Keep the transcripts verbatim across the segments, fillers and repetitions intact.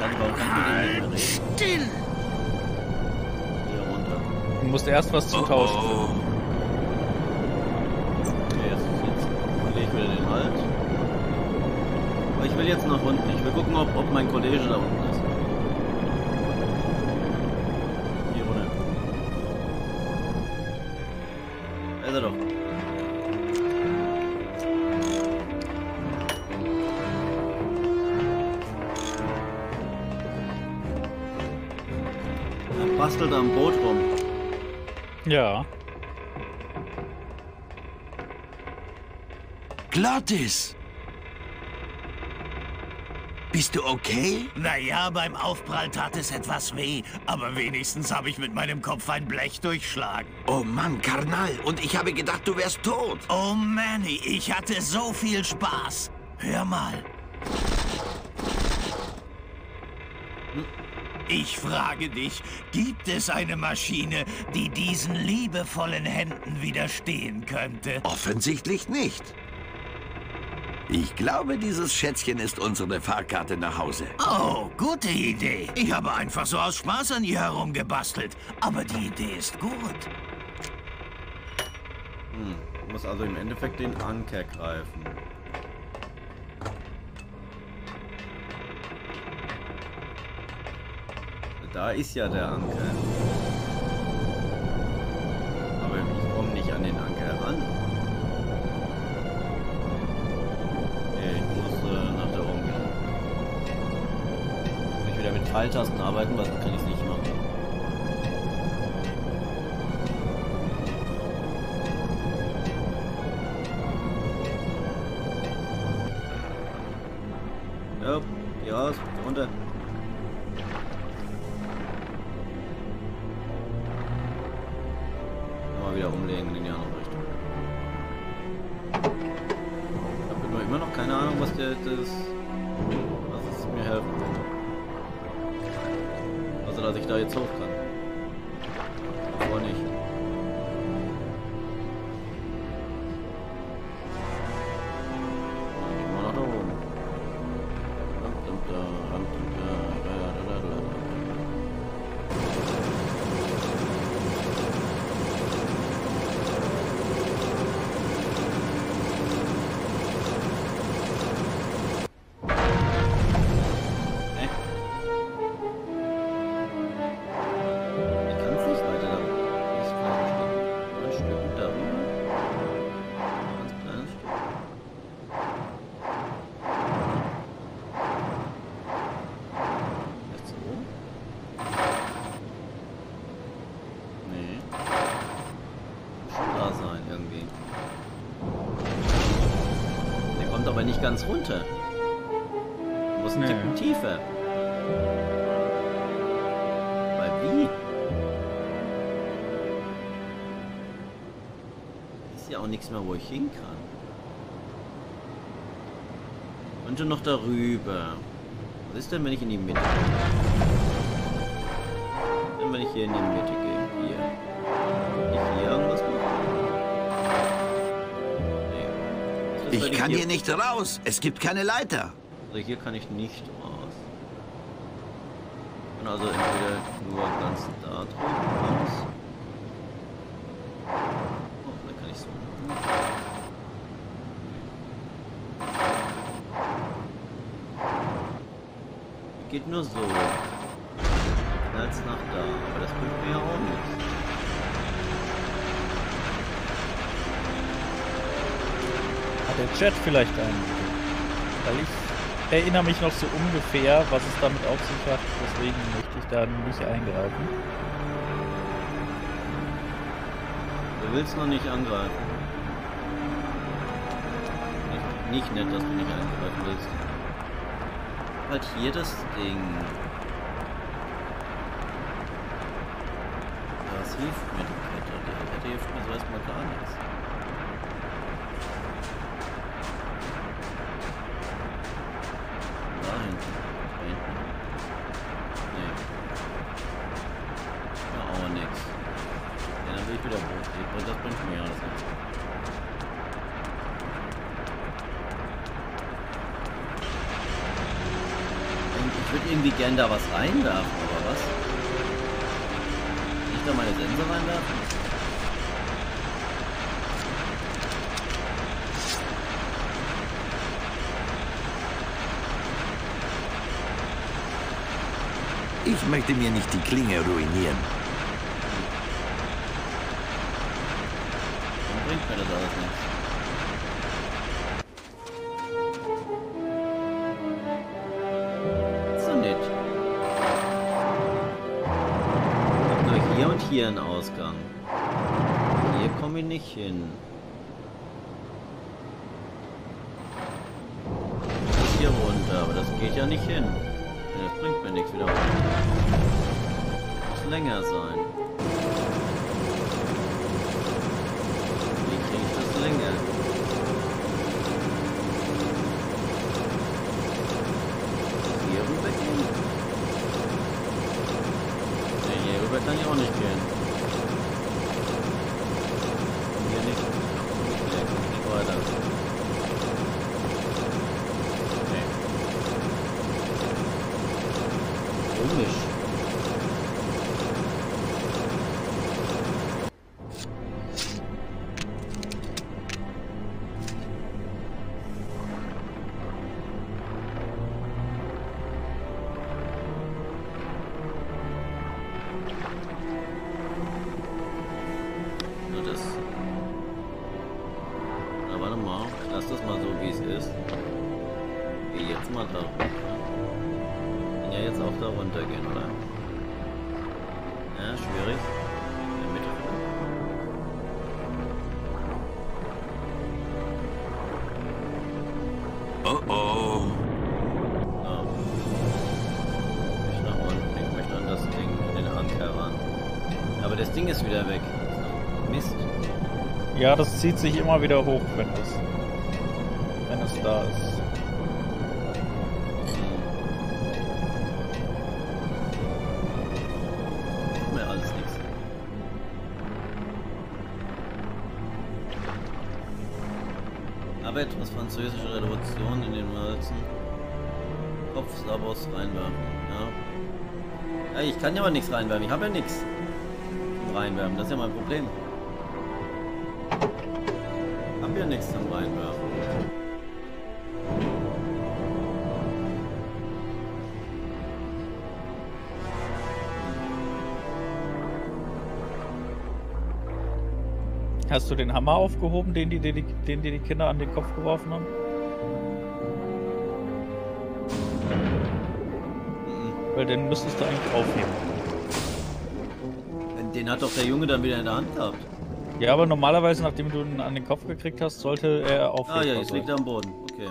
Schade, warum kann ich mit dem nicht reden? Still! Hier runter. Du musst erst was zum Tauschen. Oh, oh. Okay, jetzt, jetzt verliere ich wieder den Halt. Aber ich will jetzt nach unten. Ich will gucken, ob, ob mein Kollege da unten ist. Hier runter. Da ist er doch. Er bastelt am Boot rum. Ja. Glottis! Bist du okay? Naja, beim Aufprall tat es etwas weh, aber wenigstens habe ich mit meinem Kopf ein Blech durchschlagen. Oh Mann, Karnal. Und ich habe gedacht, du wärst tot. Oh Manny, ich hatte so viel Spaß. Hör mal. Ich frage dich, gibt es eine Maschine, die diesen liebevollen Händen widerstehen könnte? Offensichtlich nicht. Ich glaube, dieses Schätzchen ist unsere Fahrkarte nach Hause. Oh, gute Idee. Ich habe einfach so aus Spaß an ihr herumgebastelt. Aber die Idee ist gut. Hm, ich muss also im Endeffekt den Anker greifen. Da ist ja der Anker. Aber ich komme nicht an den Anker ran. Okay, ich muss äh, nach da oben gehen. Wenn ich wieder mit Pfeiltasten arbeiten, was kann ich es nicht machen. Ja, geh raus, runter. Wieder umlegen in die andere Richtung. Ich habe nur immer noch keine Ahnung, was der das, was es mir helfen will. Also, dass ich da jetzt hoch kann. Davor nicht. Immer noch da oben. Aber nicht ganz runter. Du musst einen Nee. Ticken tiefer. Weil wie? Ist ja auch nichts mehr, wo ich hin kann. Und schon noch darüber. Was ist denn, wenn ich in die Mitte gehe? Denn wenn ich hier in die Mitte gehe? Hier. Kann ich hier irgendwas machen? Ich kann hier nicht raus. Es gibt keine Leiter. Also hier kann ich nicht raus. Ich kann also entweder nur ganz da drüben raus. Oh, dann kann ich so. Geht nur so. Als nach da. Aber das bringt mir ja auch nichts. Der Chat vielleicht ein. Weil ich erinnere mich noch so ungefähr, was es damit auf sich hat. Deswegen möchte ich da nicht eingreifen. Du willst noch nicht angreifen. Nicht, nicht nett, dass du nicht angreifen willst. Halt hier das Ding. Das hilft mir die Kette. Die Kette hilft mir so erstmal gar nichts. Das bringt mir alles nichts. Ich würde irgendwie gern da was reinwerfen, aber was? Nicht da meine Sense reinwerfen? Ich möchte mir nicht die Klinge ruinieren. Dann bringt mir das alles nichts. So nett. Ich hab nur hier und hier einen Ausgang. Hier komme ich nicht hin. Ich muss hier runter, aber das geht ja nicht hin. Das bringt mir nichts wieder. Muss länger sein. Wie kriege ich das länger? Hier rüber gehen? Ne, hier rüber kann ich auch nicht gehen. Hier nicht. Nicht weg. Nicht weiter. Komisch. Nur das. Na, warte mal. Ich lass das mal so, wie es ist. Geh jetzt mal da runter. Ja, jetzt auch da runter gehen, oder? Ja, schwierig. In der Mitte. Oh oh. So. Ich nach unten. Ich möchte an das Ding, an den Anker ran. Aber das Ding ist wieder weg. So. Mist. Ja, das zieht sich immer wieder hoch, wenn es, wenn es da ist. Aber etwas französische Revolution in den Walzen. Kopfsabos reinwerfen, ja. Ja, ich kann ja aber nichts reinwerfen, ich habe ja nichts zum Reinwerfen, das ist ja mein Problem. Ich habe ja nichts zum Reinwerfen. Hast du den Hammer aufgehoben, den die, den, die, den die Kinder an den Kopf geworfen haben? Mhm. Weil den müsstest du eigentlich aufheben. Den hat doch der Junge dann wieder in der Hand gehabt. Ja, aber normalerweise, nachdem du ihn an den Kopf gekriegt hast, sollte er aufheben. Ah ja, jetzt liegt er am Boden. Okay.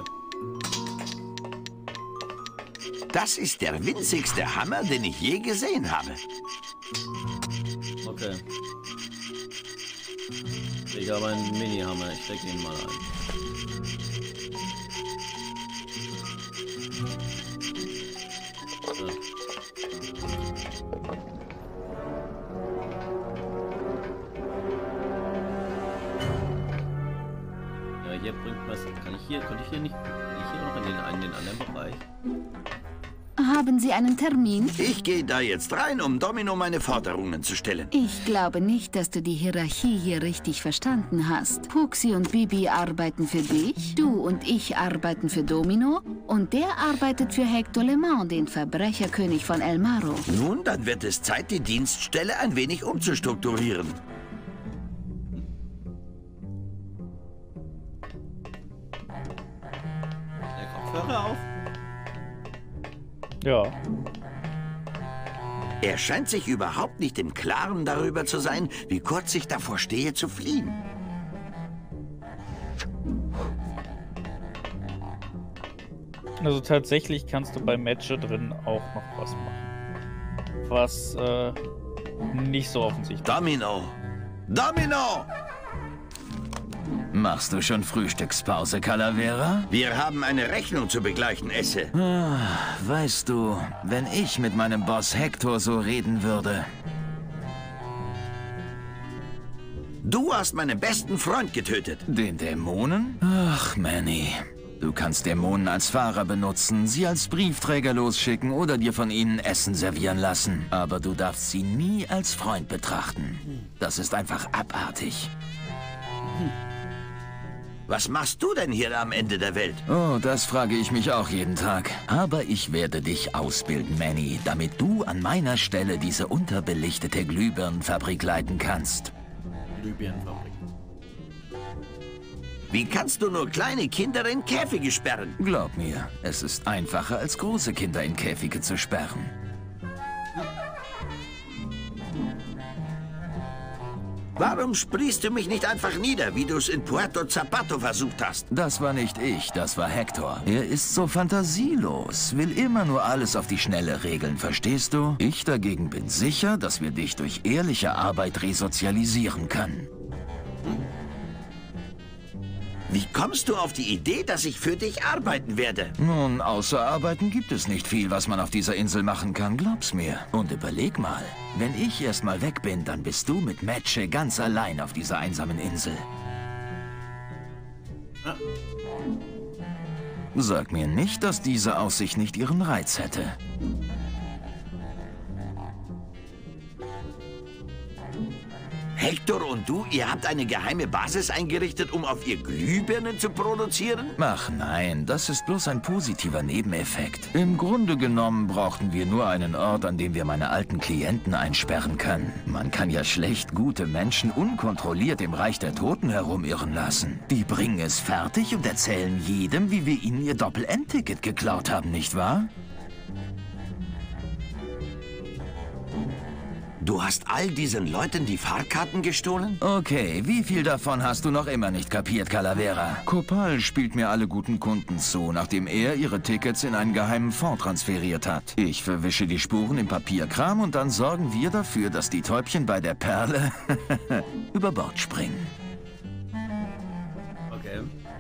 Das ist der winzigste Hammer, den ich je gesehen habe. Okay. Ich habe einen Mini-Hammer, ich stecke ihn mal ein. So. Ja, hier bringt was. Kann ich hier, konnte ich hier nicht, kann ich hier noch in den, in den anderen Bereich? Haben Sie einen Termin? Ich gehe da jetzt rein, um Domino meine Forderungen zu stellen. Ich glaube nicht, dass du die Hierarchie hier richtig verstanden hast. Puxi und Bibi arbeiten für dich, du und ich arbeiten für Domino und der arbeitet für Hector Le Mans, den Verbrecherkönig von El Maro. Nun, dann wird es Zeit, die Dienststelle ein wenig umzustrukturieren. Der Kopfhörer auf? Ja. Er scheint sich überhaupt nicht im Klaren darüber zu sein, wie kurz ich davor stehe zu fliehen. Also tatsächlich kannst du bei Matche drin auch noch was machen. Was äh, nicht so offensichtlich ist. Domino! Domino! Machst du schon Frühstückspause, Calavera? Wir haben eine Rechnung zu begleichen, Esse. Ah, weißt du, wenn ich mit meinem Boss Hector so reden würde... Du hast meinen besten Freund getötet. Den Dämonen? Ach, Manny. Du kannst Dämonen als Fahrer benutzen, sie als Briefträger losschicken oder dir von ihnen Essen servieren lassen. Aber du darfst sie nie als Freund betrachten. Das ist einfach abartig. Was machst du denn hier am Ende der Welt? Oh, das frage ich mich auch jeden Tag. Aber ich werde dich ausbilden, Manny, damit du an meiner Stelle diese unterbelichtete Glühbirnenfabrik leiten kannst. Glühbirnenfabrik. Wie kannst du nur kleine Kinder in Käfige sperren? Glaub mir, es ist einfacher, als große Kinder in Käfige zu sperren. Warum sprichst du mich nicht einfach nieder, wie du es in Puerto Zapato versucht hast? Das war nicht ich, das war Hector. Er ist so fantasielos, will immer nur alles auf die Schnelle regeln, verstehst du? Ich dagegen bin sicher, dass wir dich durch ehrliche Arbeit resozialisieren können. Wie kommst du auf die Idee, dass ich für dich arbeiten werde? Nun, außer Arbeiten gibt es nicht viel, was man auf dieser Insel machen kann, glaub's mir. Und überleg mal, wenn ich erst mal weg bin, dann bist du mit Meche ganz allein auf dieser einsamen Insel. Ah. Sag mir nicht, dass diese Aussicht nicht ihren Reiz hätte. Hector und du, ihr habt eine geheime Basis eingerichtet, um auf ihr Glühbirnen zu produzieren? Ach nein, das ist bloß ein positiver Nebeneffekt. Im Grunde genommen brauchten wir nur einen Ort, an dem wir meine alten Klienten einsperren können. Man kann ja schlecht gute Menschen unkontrolliert im Reich der Toten herumirren lassen. Die bringen es fertig und erzählen jedem, wie wir ihnen ihr Doppel-Endticket geklaut haben, nicht wahr? Du hast all diesen Leuten die Fahrkarten gestohlen? Okay, wie viel davon hast du noch immer nicht kapiert, Calavera? Copal spielt mir alle guten Kunden zu, nachdem er ihre Tickets in einen geheimen Fonds transferiert hat. Ich verwische die Spuren im Papierkram und dann sorgen wir dafür, dass die Täubchen bei der Perle über Bord springen. Okay.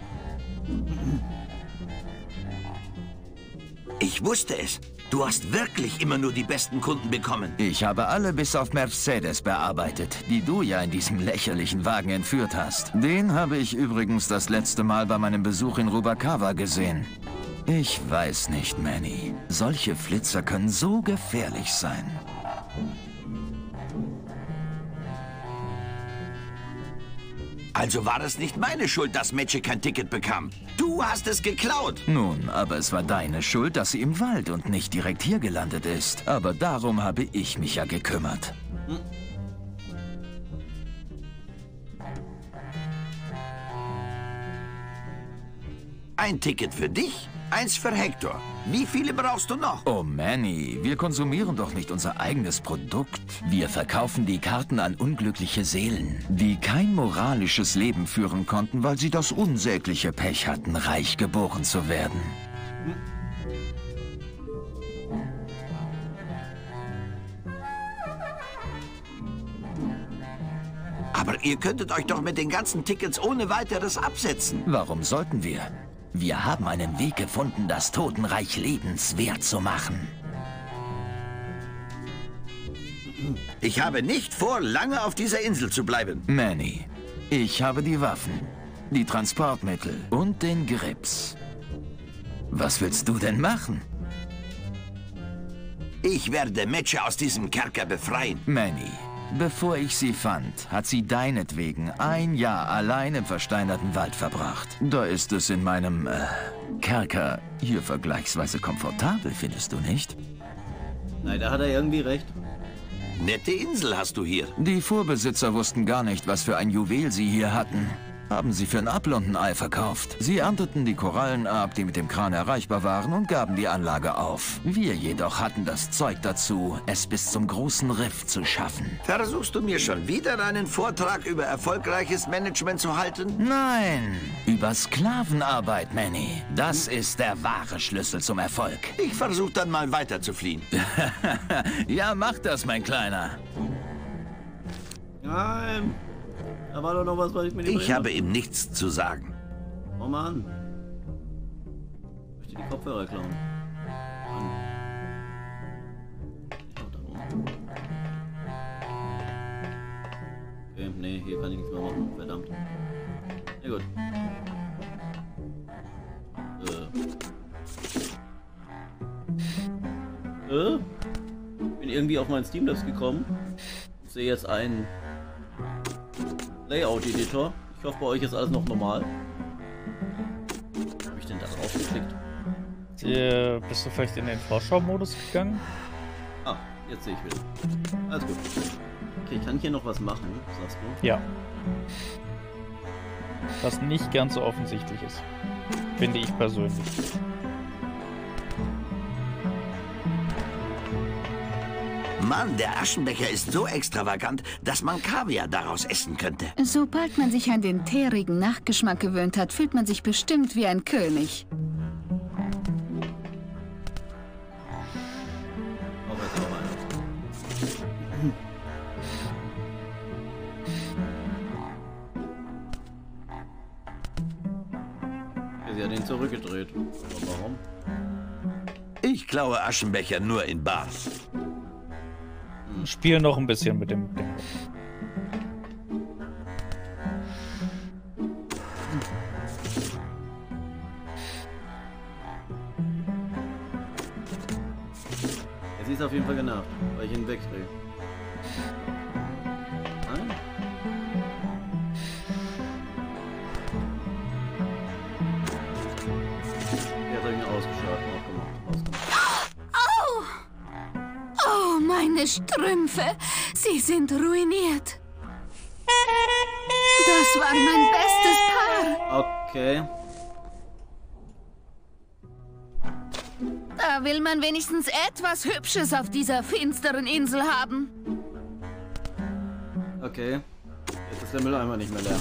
Ich wusste es. Du hast wirklich immer nur die besten Kunden bekommen. Ich habe alle bis auf Mercedes bearbeitet, die du ja in diesem lächerlichen Wagen entführt hast. Den habe ich übrigens das letzte Mal bei meinem Besuch in Rubacava gesehen. Ich weiß nicht, Manny. Solche Flitzer können so gefährlich sein. Also war es nicht meine Schuld, dass Meche kein Ticket bekam. Du hast es geklaut. Nun, aber es war deine Schuld, dass sie im Wald und nicht direkt hier gelandet ist. Aber darum habe ich mich ja gekümmert. Hm. Ein Ticket für dich, eins für Hector. Wie viele brauchst du noch? Oh, Manny, wir konsumieren doch nicht unser eigenes Produkt. Wir verkaufen die Karten an unglückliche Seelen, die kein moralisches Leben führen konnten, weil sie das unsägliche Pech hatten, reich geboren zu werden. Aber ihr könntet euch doch mit den ganzen Tickets ohne weiteres absetzen. Warum sollten wir? Wir haben einen Weg gefunden, das Totenreich lebenswert zu machen. Ich habe nicht vor, lange auf dieser Insel zu bleiben. Manny, ich habe die Waffen, die Transportmittel und den Grips. Was willst du denn machen? Ich werde Meche aus diesem Kerker befreien. Manny, bevor ich sie fand, hat sie deinetwegen ein Jahr allein im versteinerten Wald verbracht. Da ist es in meinem äh, Kerker hier vergleichsweise komfortabel, findest du nicht? Nein, da hat er irgendwie recht. Nette Insel hast du hier. Die Vorbesitzer wussten gar nicht, was für ein Juwel sie hier hatten. Haben sie für ein Ablondenei verkauft. Sie ernteten die Korallen ab, die mit dem Kran erreichbar waren, und gaben die Anlage auf. Wir jedoch hatten das Zeug dazu, es bis zum großen Riff zu schaffen. Versuchst du mir schon wieder einen Vortrag über erfolgreiches Management zu halten? Nein, über Sklavenarbeit, Manny. Das ist der wahre Schlüssel zum Erfolg. Ich versuche dann mal weiter zu fliehen. Ja, mach das, mein Kleiner. Nein. Da war doch noch was, was ich mir nicht Ich habe ihm nichts zu sagen. Oh Mann. Ich möchte die Kopfhörer klauen. Mann. Ich da rum. Okay, nee, hier kann ich nichts mehr machen. Verdammt. Ja gut. Äh? Bin irgendwie auf meinen Steam-Labs gekommen. Ich sehe jetzt einen Layout-Editor. Ich hoffe, bei euch ist alles noch normal. Was habe ich denn da drauf geklickt? Äh, bist du vielleicht in den Vorschau-Modus gegangen? Ah, jetzt sehe ich wieder. Alles gut. Okay, ich kann hier noch was machen, sagst du? Ja. Was nicht ganz so offensichtlich ist. Finde ich persönlich. Mann, der Aschenbecher ist so extravagant, dass man Kaviar daraus essen könnte. Sobald man sich an den teerigen Nachgeschmack gewöhnt hat, fühlt man sich bestimmt wie ein König. Auch jetzt noch einer. Ja, sie hat ihn zurückgedreht. Aber warum? Ich klaue Aschenbecher nur in Bars. Spiel noch ein bisschen mit dem Ding. Jetzt ist auf jeden Fall genervt, weil ich ihn wegdrehe. Nein? Jetzt habe ich ihn ausgeschaltet, aufgemacht, ausgemacht. Oh, meine Strümpfe. Sie sind ruiniert. Das war mein bestes Paar. Okay. Da will man wenigstens etwas Hübsches auf dieser finsteren Insel haben. Okay. Jetzt ist der Mülleimer nicht mehr leer.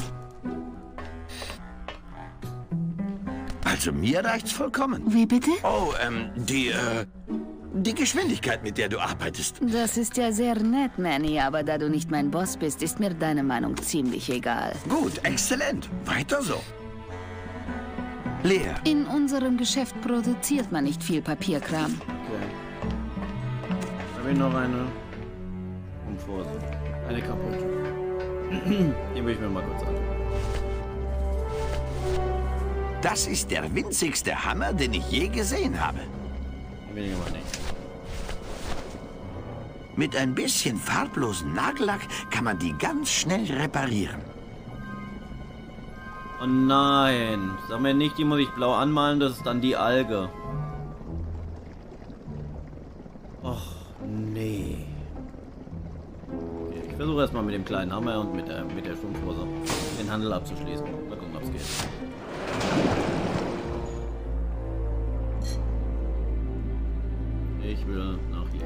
Also mir reicht's vollkommen. Wie bitte? Oh, ähm, die, äh, die Geschwindigkeit, mit der du arbeitest. Das ist ja sehr nett, Manny, aber da du nicht mein Boss bist, ist mir deine Meinung ziemlich egal. Gut, exzellent. Weiter so. Leer. In unserem Geschäft produziert man nicht viel Papierkram. Okay. Habe ich noch eine Komfort. Eine kaputt. Die will ich mir mal kurz an. Das ist der winzigste Hammer, den ich je gesehen habe. Die will ich aber nicht. Mit ein bisschen farblosen Nagellack kann man die ganz schnell reparieren. Oh nein. Sag mir nicht, die muss ich blau anmalen, das ist dann die Alge. Och, nee. Okay, ich versuche erstmal mit dem kleinen Hammer und mit der, mit der Strumpfhose den Handel abzuschließen. Mal gucken, ob es geht. Ich will nach hier.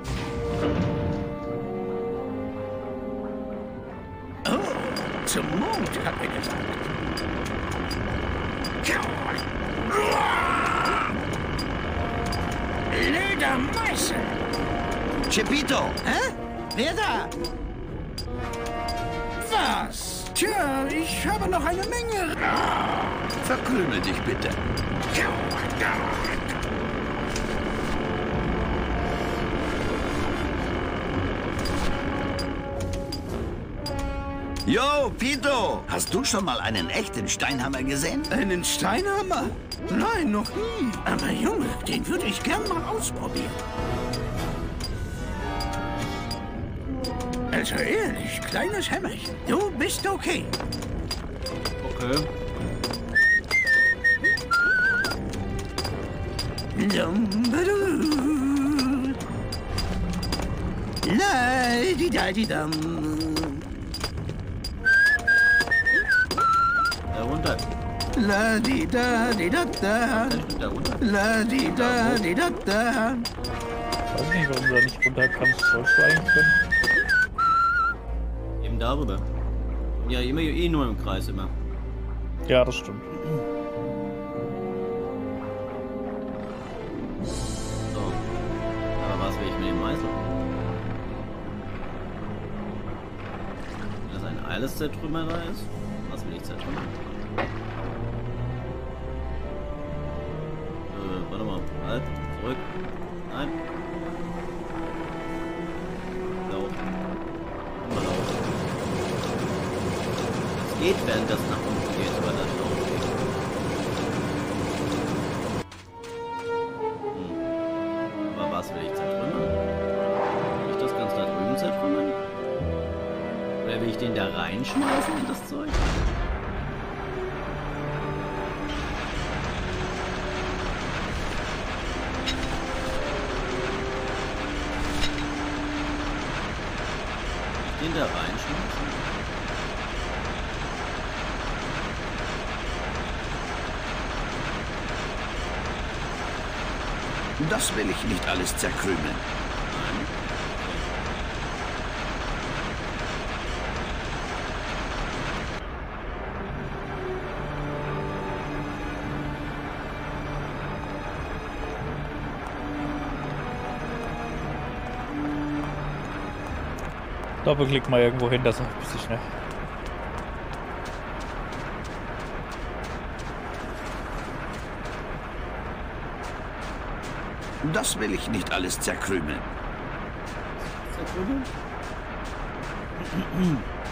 Oh, zum Mond, hat er gesagt. Ledermeißel! Chepito! Hä? Wer da? Was? Tja, ich habe noch eine Menge. Verkrümel dich bitte. Yo, Pito! Hast du schon mal einen echten Steinhammer gesehen? Einen Steinhammer? Nein, noch nie. Aber Junge, den würde ich gern mal ausprobieren. Also ehrlich, kleines Hämmerchen, du bist okay. Okay. Dum-ba-du. La-di-da-di-dum. Da runter. La-di-da-di-da-da. Da runter. La-di-da-di-da-da. Ich weiß nicht, warum du da nicht runter kannst. Sollst du eigentlich können? Eben darüber. Ja, immer eh nur im Kreis immer. Ja, das stimmt. So. Aber was will ich mit dem Meißel? Wenn das ein alles Zertrümmerer ist? Was will ich zertrümmern? Äh, warte mal. Halt. Zurück. Nein. Lauf. Immer lauf. Es geht, während das nach unten geht, aber das Lauf. Hm. Aber was will ich zertrümmern? Oder will ich den da reinschmeißen in das Zeug? Den da reinschmeißen? Das will ich nicht alles zerkrümeln. Doppelklick mal irgendwo hin, das ist ein bisschen schnell. Das will ich nicht alles zerkrümeln. Zerkrümeln?